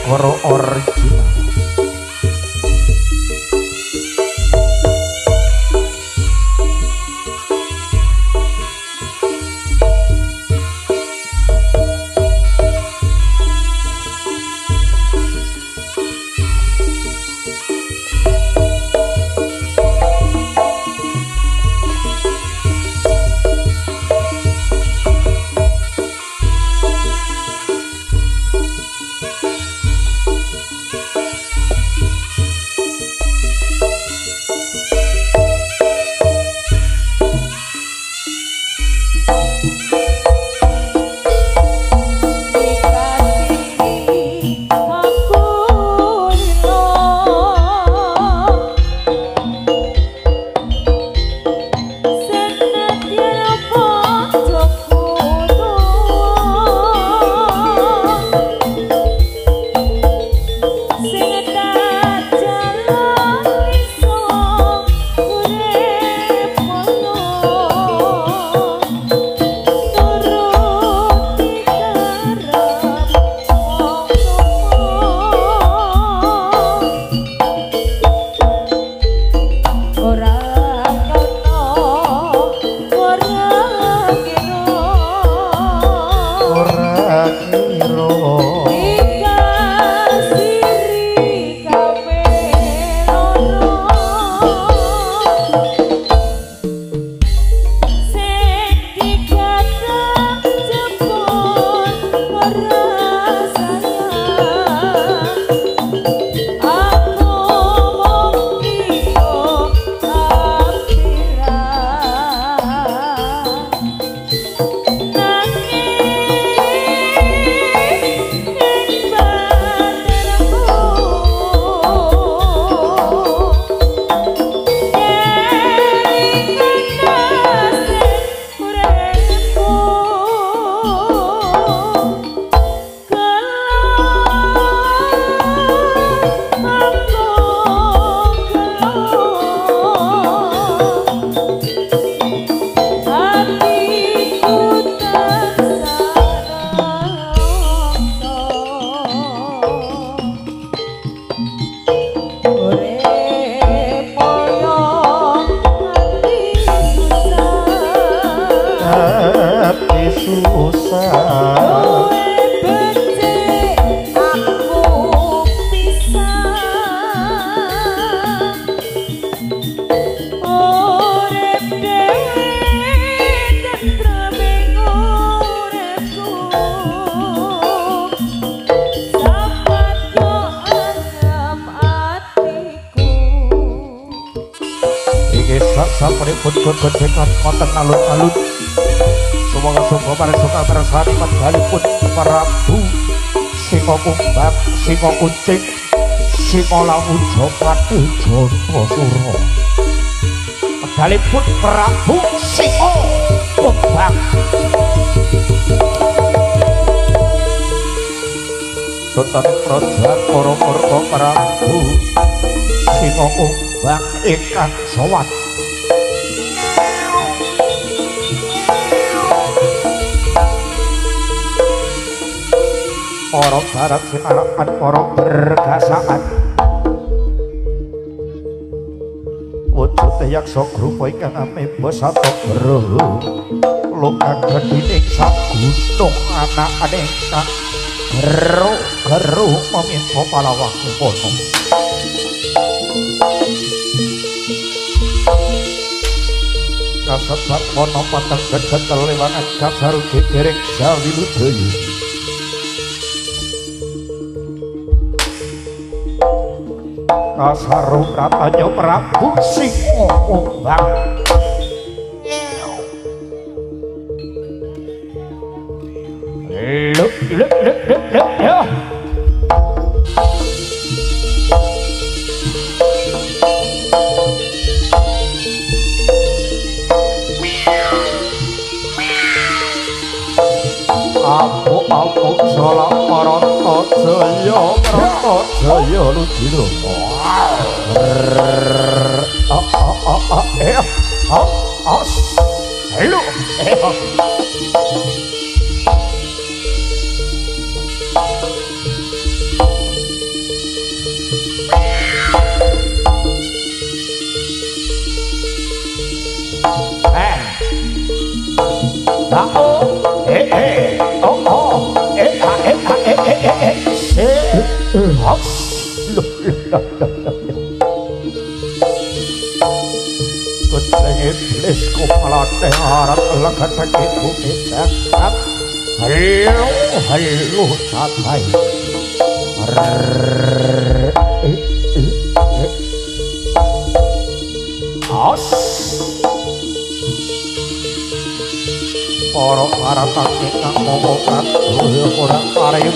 Bathara original. Sampun godhengan wonten alun-alun sumangga paresoka persani medhalipun Prabu Singa Kumbang Singa Kuncing Singa Lamuja Padejana medhalipun Prabu Singa Kumbang Dotane Praja Kara-kara Prabu Singa Kumbang ingkang sowan para barat sinarapan para bergasaan wujud yaksa grupa ingkang ameba sata graha luka gedhining sagunung anakane ingkang geru meminta palawakipun kasebat wana pateng gedhet lewangan kasaru gegering Jawi Ludaya kasaru pratanya Prabu Singa Kumbang ya Aku salah Marata Jaya Ludira Hello Iblis kepala darat lekat itu disekat. Halo santai. Para para takik ngomongan ora pareng.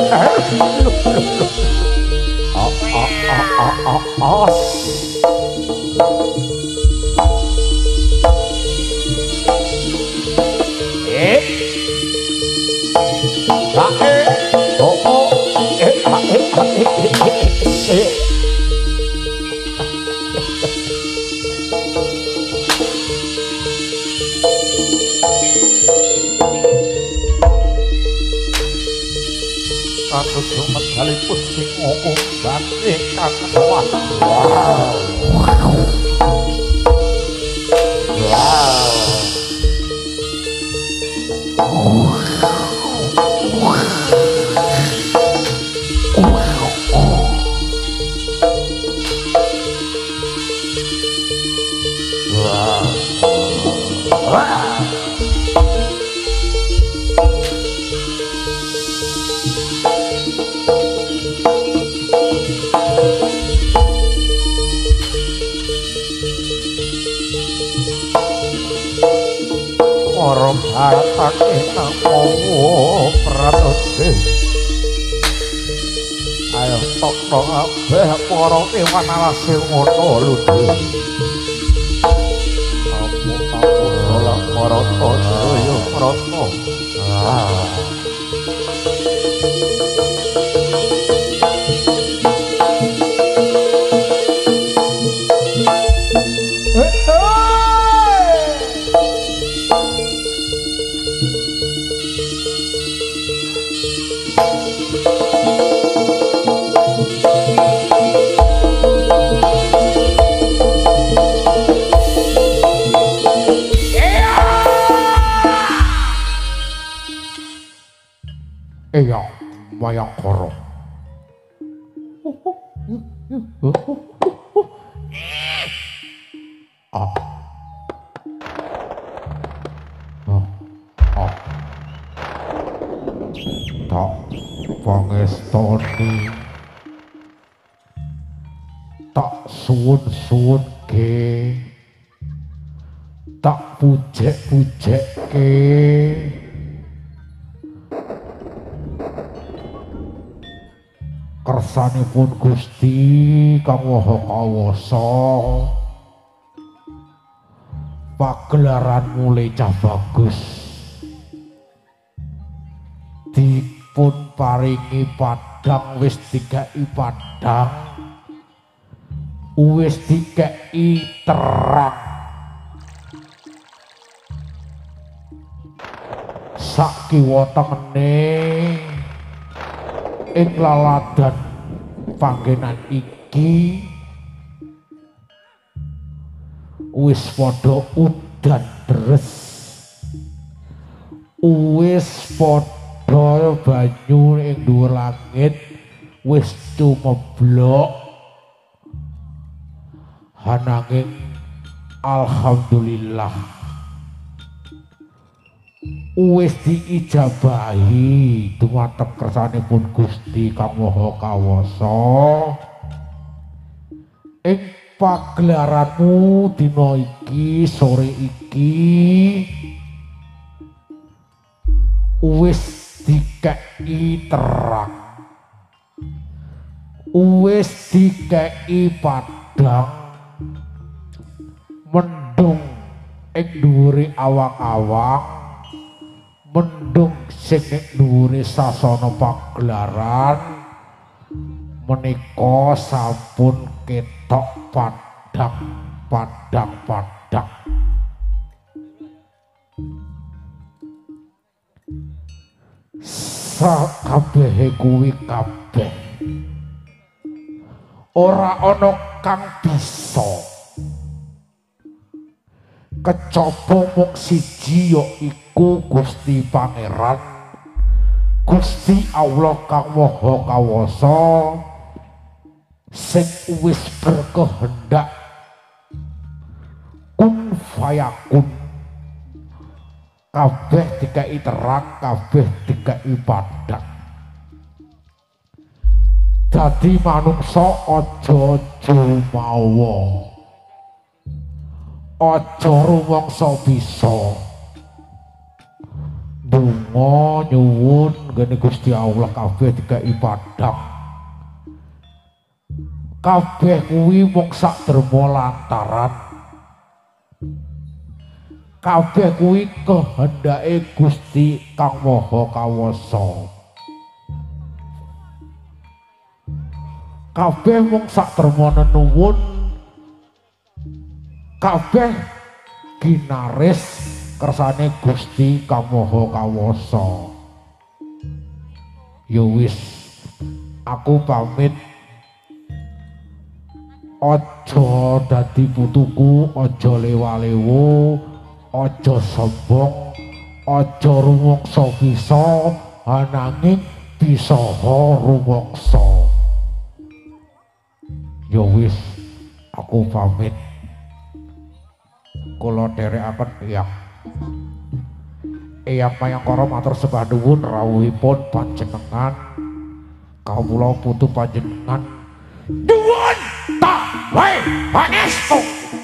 Aku cuma kali pusing ngomong dan ingkang kuat. Orang harta kita mau produksi. Ayo tok tok abeh orang iwan alasil ngono lu deh. Kamu sholat maroto yo maroto. Iya, Mayangkara. Tak pangestoni, tak suwun-suwunke, tak pujek-pujekke. Kersanipun Gusti Kang Maha Kawasa, pagelaran mulai cah bagus, dipun paringi padang, wis dikei padang, wis dikei terang. Sak kiwa tengene ing laladan panggenan iki wis padha udan deres, wis padha banyu ing dhuwur langit wis tumeblok. Ananging alhamdulillah wis diijabahi dumateng kersanipun Gusti Kang Maha Kawasa ing pagelaranmu dina iki, sore iki wis dikei terang, wis dikei padang, mendung ing dhuwure awang-awang, mendung sing dhuwure sasana pagelaran menika sampun ketok padang. Sakabehe kuwi kabeh ora ana kang bisa Kecapa mung siji ya iku Gusti Pangeran Gusti Allah kang Maha Kawasa sing wis berkehendak kun fayakun kabeh dikai terang kabeh dikai padhang dadi manungsa aja jumawa aja rumangsa bisa donga nyuwun ngene Gusti Allah kabeh dikai padhang kabeh kuwi mung sak derma lantaran kabeh kuwi kehendake Gusti Kang Maha Kawasa kabeh mung sak derma nuwun kabeh ginaris kersane Gusti Kang Maha Kawasa ya wis aku pamit aja dadi putuku aja lewa-lewo aja sombong aja rumangsa bisa ananging bisa rumangsa ya wis aku pamit kula dherekaken Eyang Mayangkara matur sembah nuwun rawuhipun panjenengan kawula putu panjenengan nuwun tak wae pangestu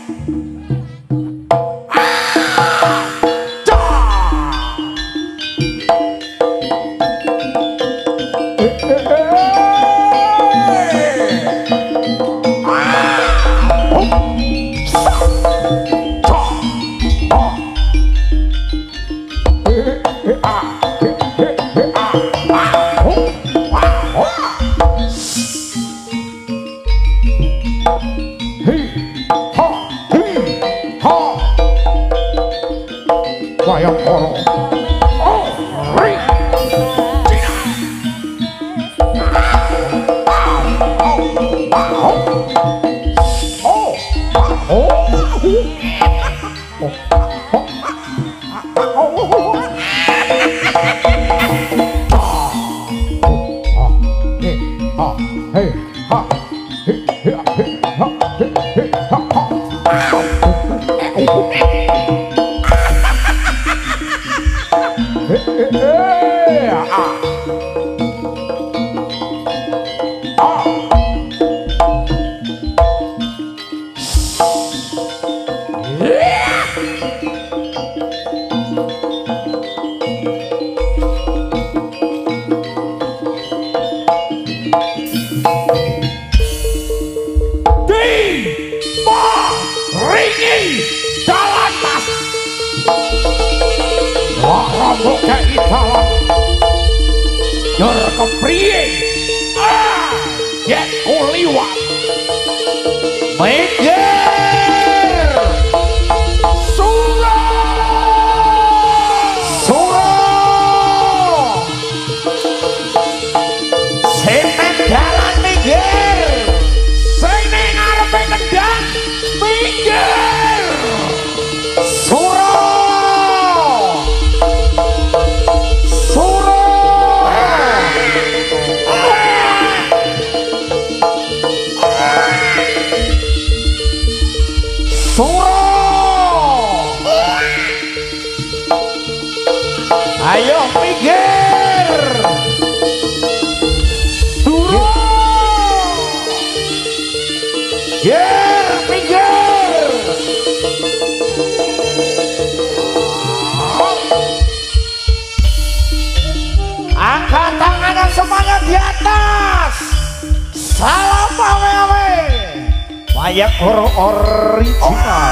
original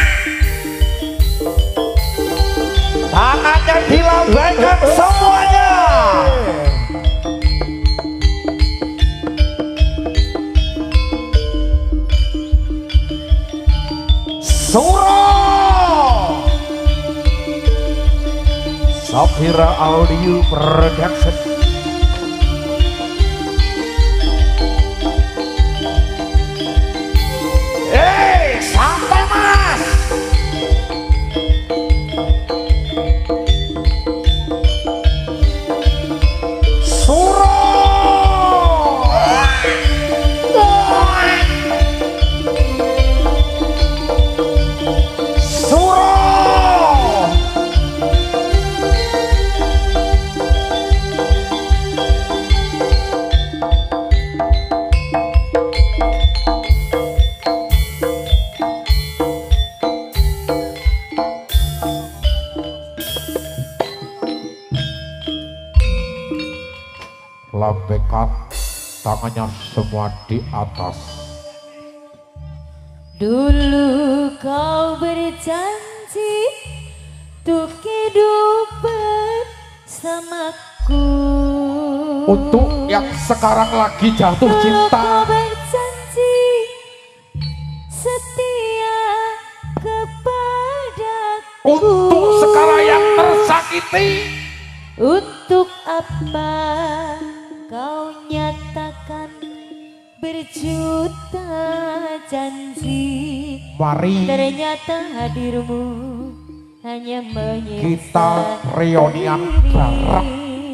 tangannya dilambaikan semuanya Suro Safira Audio Production melambaikan tangannya semua di atas. Dulu kau berjanji untuk hidup bersamaku. Untuk yang sekarang lagi jatuh Dulu cinta, kau berjanji setia kepadaku. untuk sekarang yang tersakiti, Untuk apa kau nyatakan berjuta janji, mari ternyata hadirmu hanya menyiksa kita reunian diri. bareng.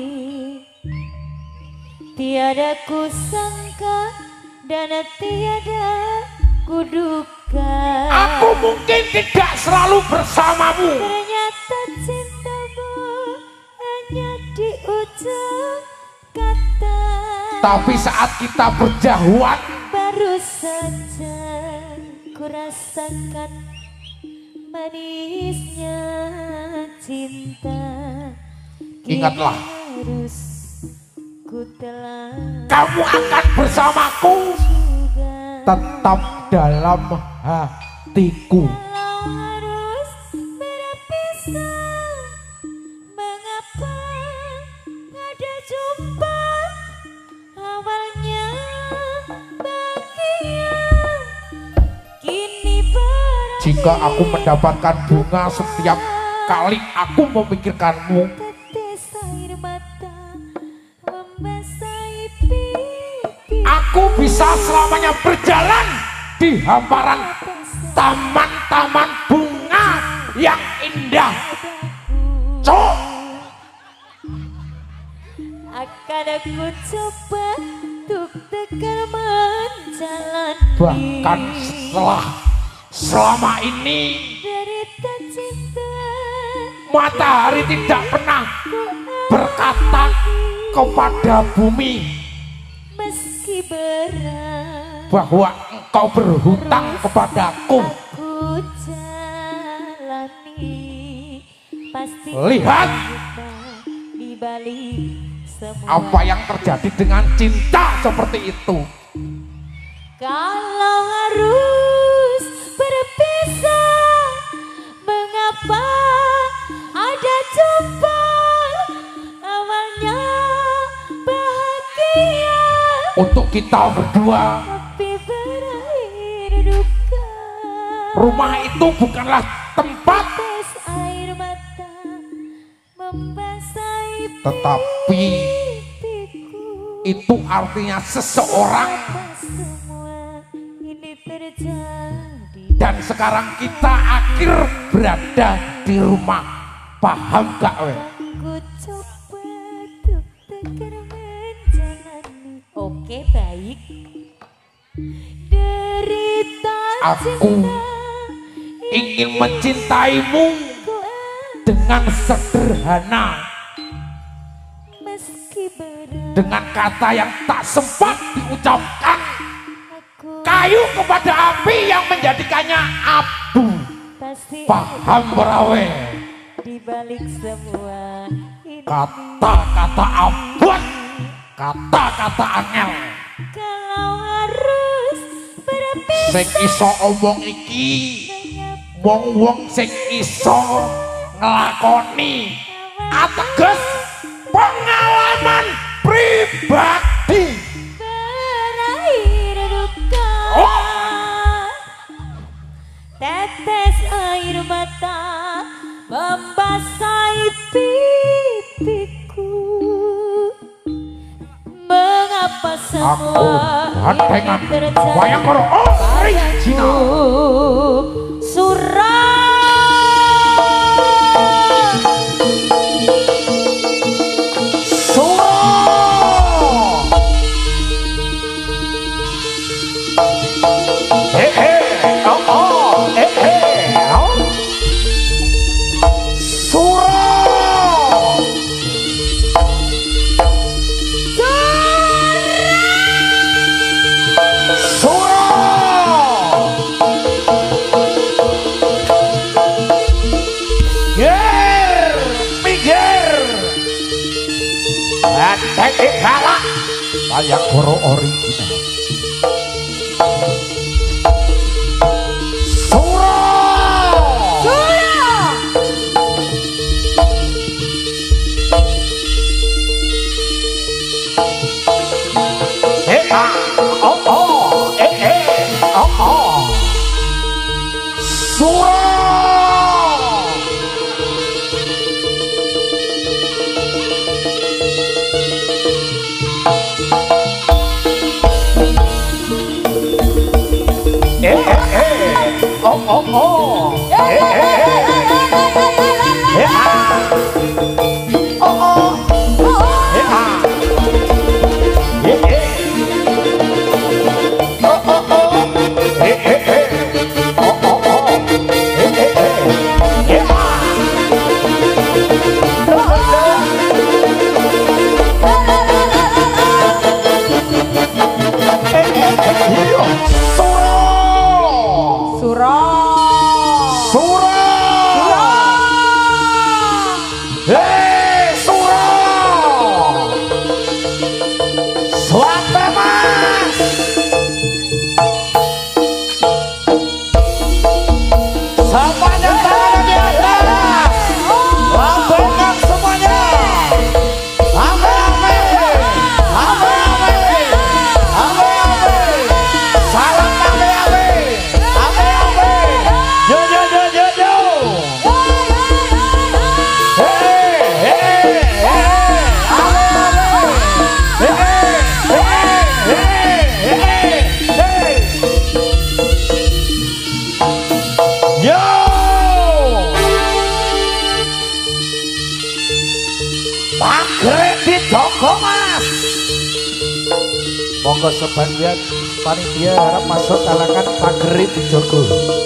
Tiada kusangka dan tiada kuduga, Aku mungkin tidak selalu bersamamu, ternyata cintamu hanya di ujung kata. tapi saat kita berjauhan, Baru saja kurasakan manisnya cinta. Kini Ingatlah. harus ku telah kamu akan bersamaku juga. tetap dalam hatiku. Kalau harus berpisah, mengapa ada jumpa? Awalnya bahagia, kini berakhir. Jika aku mendapatkan bunga setiap kali aku memikirkanmu, Tetes air mata membasahi pipi. aku bisa selamanya berjalan di hamparan taman-taman bunga yang indah. Cok, Akan aku coba untuk tegar menjalani. bahkan setelah selama ini derita cinta, matahari tidak pernah berkata kepada bumi meski berat bahwa engkau berhutang kepadaku. aku jalani. Pasti Lihat kita di balik semua. apa yang terjadi dengan cinta seperti itu. Kalau harus berpisah, mengapa ada jumpa? Awalnya bahagia, Untuk kita berdua, tapi berakhir duka. rumah itu bukanlah tempat, Tetes air mata membasahi tetapi pipiku. itu artinya seseorang. Apa semua ini terjadi? Dan sekarang kita akhir berada di rumah. Paham gak we? Ku coba untuk tegar menjalani. Oke, baik. Derita Aku cinta ingin mencintaimu ku dengan sederhana, meski berat. dengan kata yang tak sempat diucapkan. Aku Kayu kepada api yang menjadikannya abu. pasti Paham berawe? di balik semua ini. Kata-kata abot, kata-kata angel. Kalau harus berpisah, Sing iso omong iki wong-wong sing iso nglakoni ateges pengalaman pribadi. berakhir duka. Oh. Tetes air mata membasahi pipiku. Mengapa Aku semua gantengan ini terjadi wayang karo original. padaku? Surat Minggir, minggir. Kalah Mayakoro original. Monggo sebagian panitia harap masuk kalangan pagerit Joko.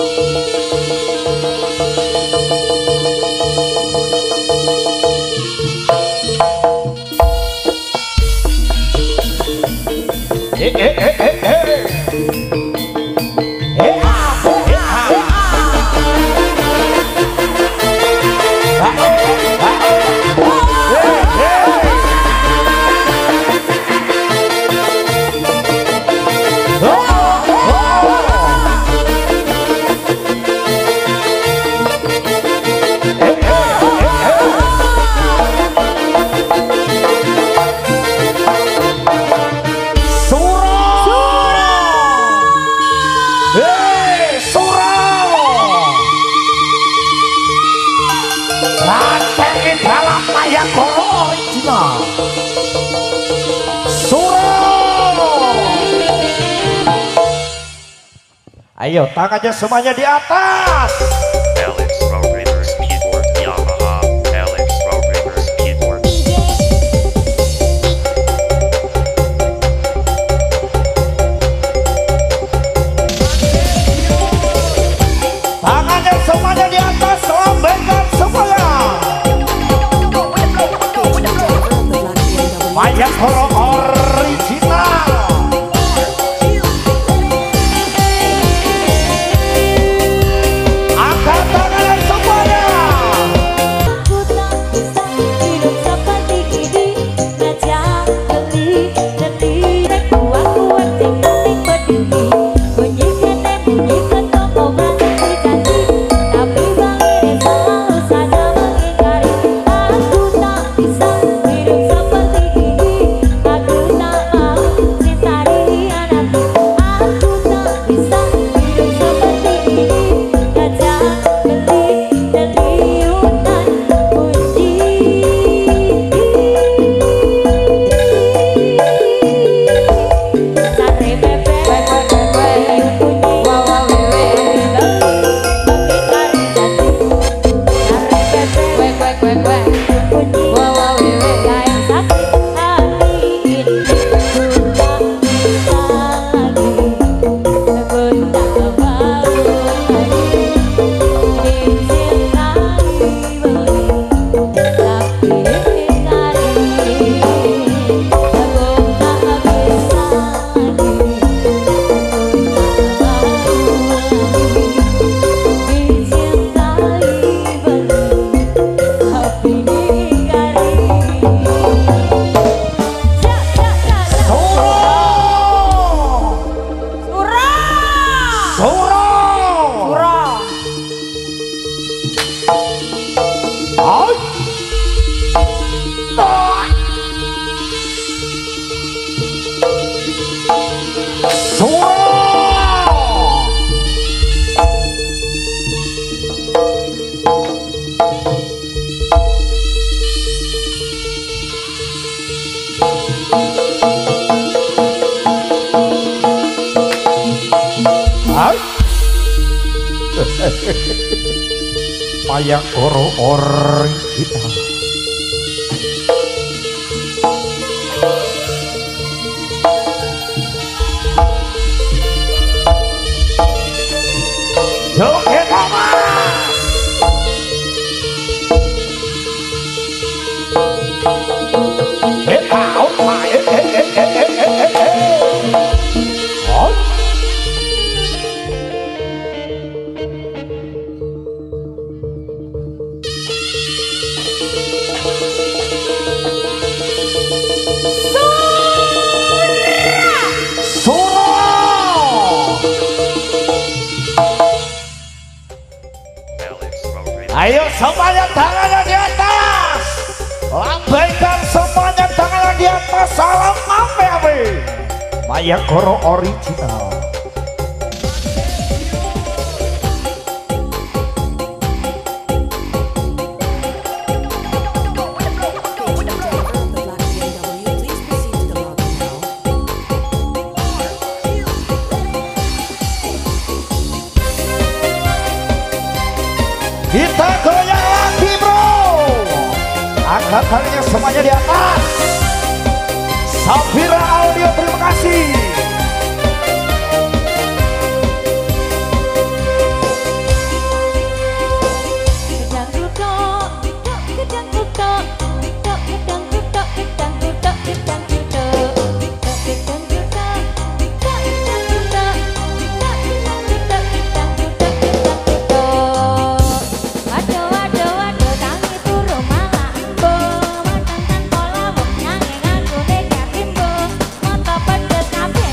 Ayo tangannya semuanya di atas. Alex Rodriguez keyboard Yamaha. Alex Rodriguez keyboard. Tangannya semuanya di atas, lambaikan semuanya. Mayakoro original. Mayangkara original. Joget Mas. Out, ayo semuanya tangannya di atas, lambaikan semuanya tangannya di atas, salam ape-ape. Mayangkara original. Kita goyang lagi bro. Angkat tangannya semuanya di atas. Safira Audio terima kasih. Mata pedes tapi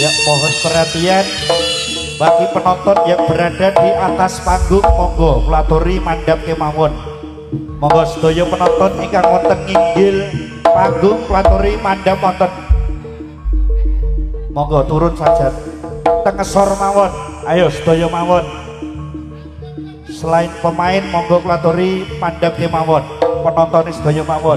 Ya mohon perhatian bagi penonton yang berada di atas panggung, monggo kulaturi mandap kemawon. Monggo sedaya penonton ingkang wonten nginggil panggung kulaturi mandap wonten. Monggo turun saja. Tengesor mawon. Ayo sedaya mawon. Selain pemain monggo kulaturi mandap kemawon. Penonton sedaya mawon.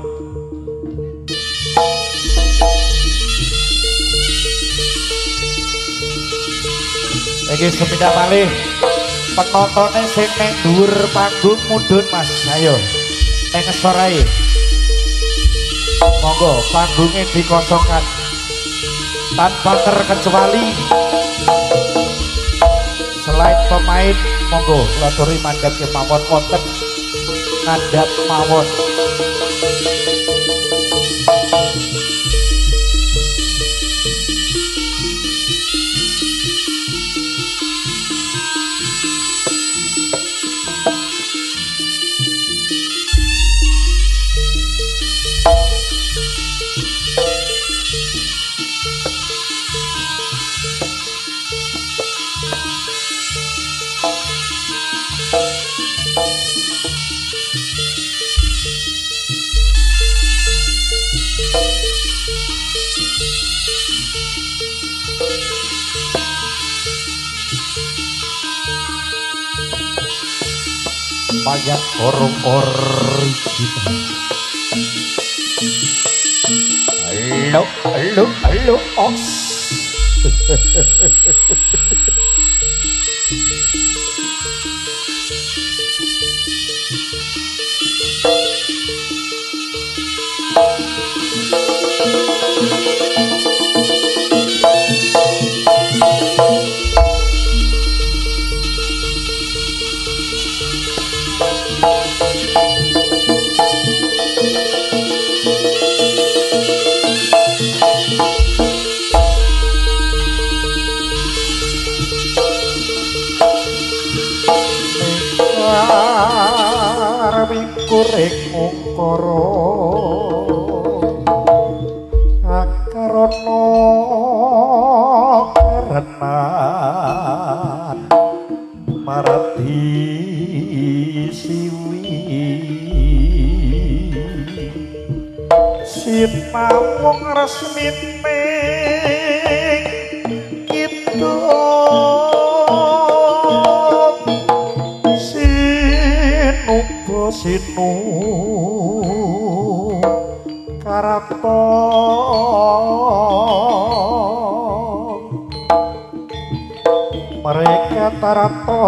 Iki sepeda malih penontonnya sing neng dhuwur panggung mudhun Mas. Ayo neng ngesor ae. Monggo panggungnya dikosongkan tanpa terkecuali. Selain pemain monggo kulaturi mandap kemawon wonten ngandhap mawon. Banyak orang original. Halo, os. Kuring ukara akarana karenan marati siwi sinamung resmine kita sinu karaton mereka tarato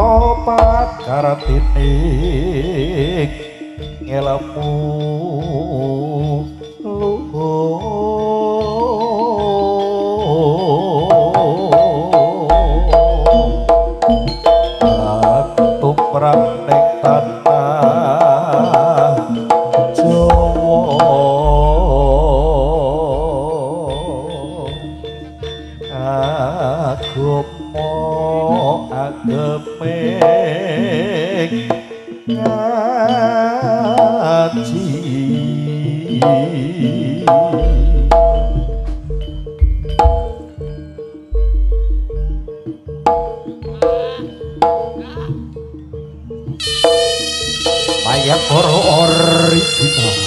pakaratining ngelmu aku perang ning banyak orang original.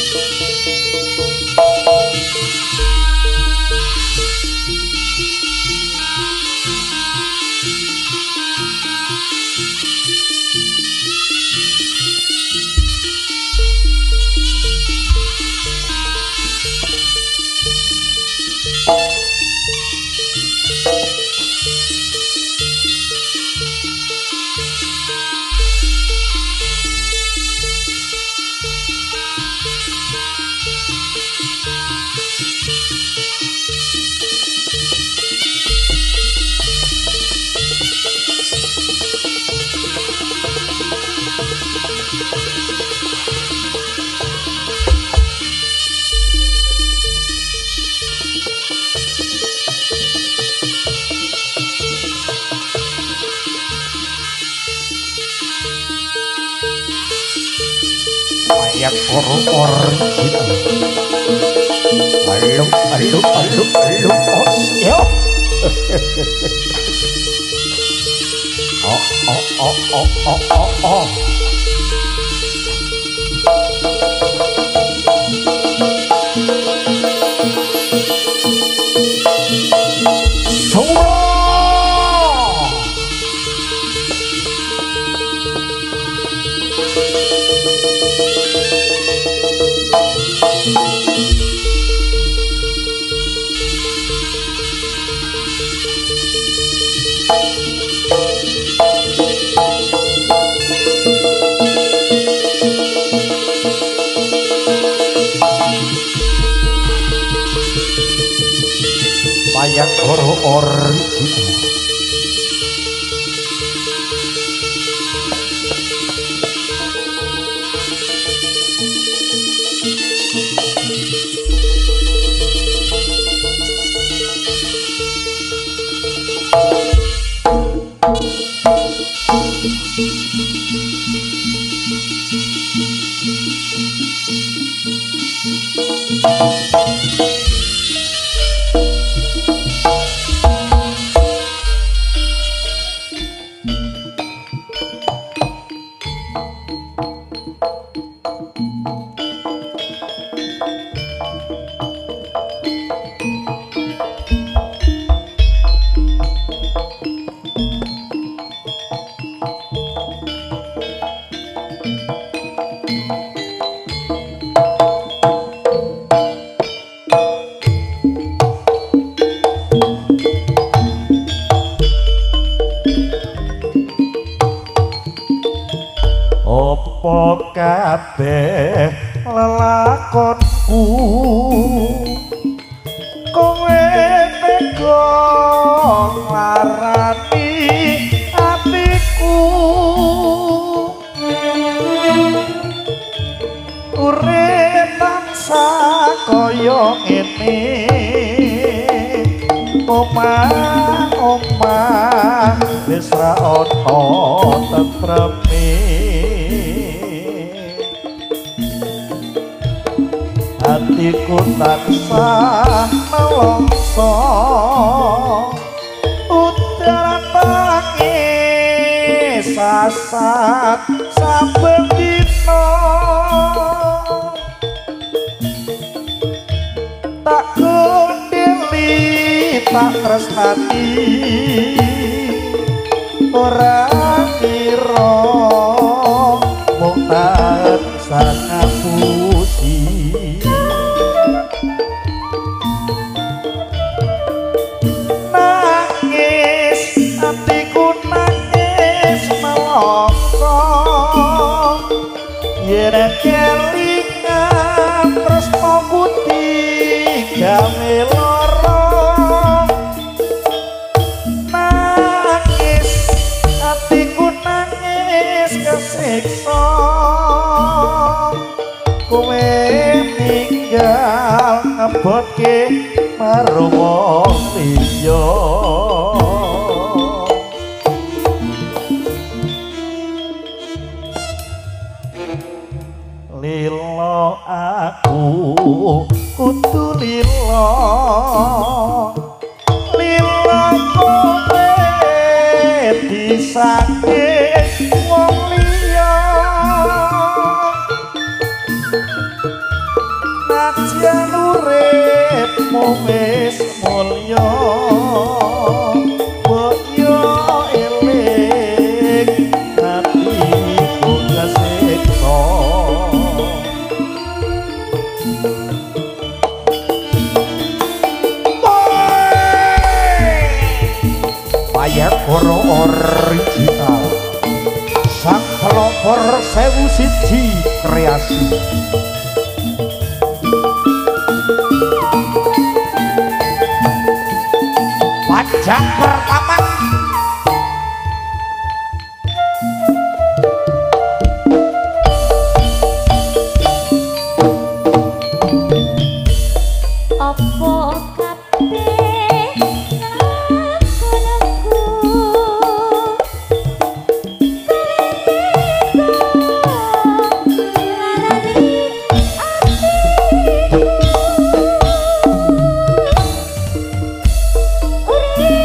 Yang original. Halo, os, yo. Oh. Wayang Goro original. Opo kabeh lelakonku kowe tega nglarani atiku urip tansah kaya ngene omah wis ra ono tentreme hatiku tansah nelongso udara tangis sasat saben dina tak kundili tak tresnani ora kira mung tansah ngapusi nangis hatiku nangis melongso yen kelingan tresno putih gawe lara nangis hatiku nangis kesiksa kowe ninggal ngebotke marang wong liya lilo aku kudu lilo kowe disakit wong liya najan uripmu wis mulya mbok yo eling hatiku kesiksa Wayang Goro original sang pelopor 1001 kreasi pajak pertama Apa kabeh ngaku-ngaku Uriku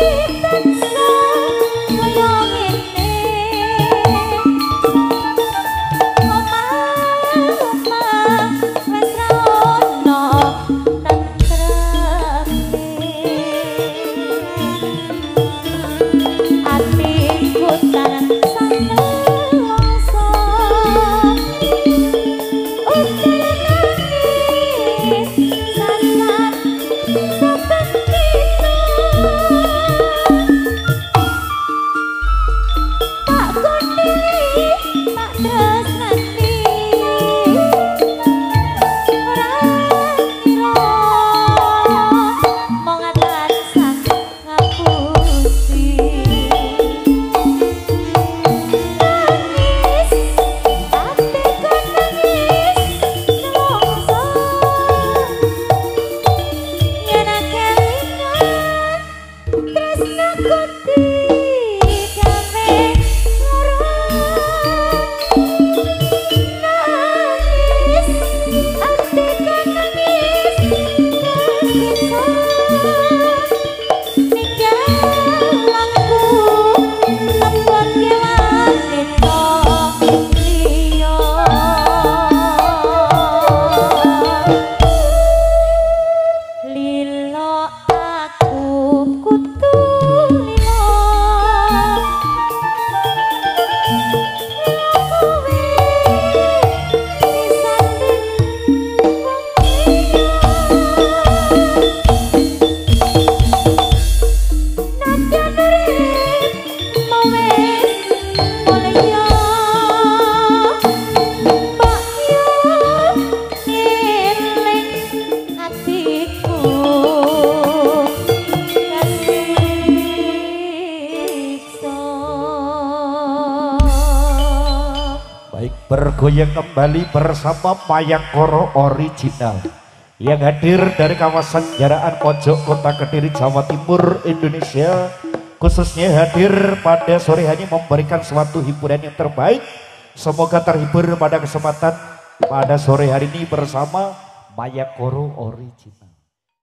bergoyang kembali bersama Mayangkoro original yang hadir dari kawasan Jaraan Pojok Kota Kediri Jawa Timur Indonesia, khususnya hadir pada sore hari memberikan suatu hiburan yang terbaik. Semoga terhibur pada kesempatan pada sore hari ini bersama Mayangkoro original.